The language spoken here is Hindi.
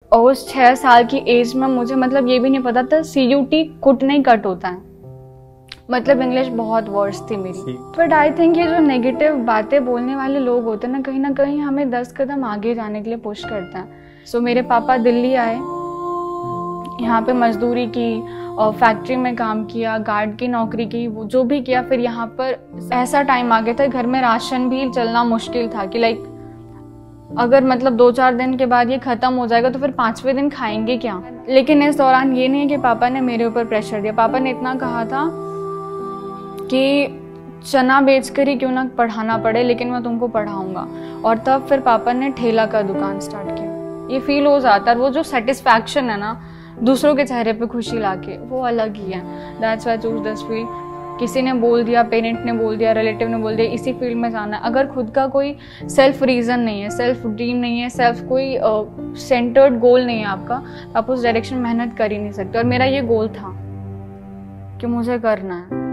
और उस 6 साल की एज में मुझे मतलब ये भी नहीं पता था CUT कुट नहीं कट होता है, मतलब इंग्लिश बहुत वर्स थी मेरी। बट आई थिंक ये जो नेगेटिव बातें बोलने वाले लोग होते हैं ना कहीं हमें 10 कदम आगे जाने के लिए पुश करते हैं। सो मेरे पापा दिल्ली आए, यहाँ पे मजदूरी की और फैक्ट्री में काम किया, गार्ड की नौकरी की, वो जो भी किया। फिर यहाँ पर ऐसा टाइम आ गया था घर में राशन भी चलना मुश्किल था कि लाइक अगर मतलब 2-4 दिन के बाद ये ख़त्म हो जाएगा तो फिर 5वें दिन खाएंगे क्या। लेकिन इस दौरान ये नहीं है कि पापा ने मेरे ऊपर प्रेशर दिया। पापा ने इतना कहा था कि चना बेचकर ही क्यों ना पढ़ाना पड़े, लेकिन मैं तुमको पढ़ाऊंगा। और तब फिर पापा ने ठेला का दुकान स्टार्ट किया। ये फील हो जाता है, वो जो सेटिस्फैक्शन है ना दूसरों के चेहरे पे खुशी लाके, वो अलग ही है। That's why I choose this field. किसी ने बोल दिया, पेरेंट ने बोल दिया, रिलेटिव ने बोल दिया इसी फील्ड में जाना है, अगर खुद का कोई सेल्फ रीज़न नहीं है, सेल्फ ड्रीम नहीं है, सेल्फ कोई सेंटर्ड गोल नहीं है आपका, आप उस डायरेक्शन में मेहनत कर ही नहीं सकते। और मेरा ये गोल था कि मुझे करना है।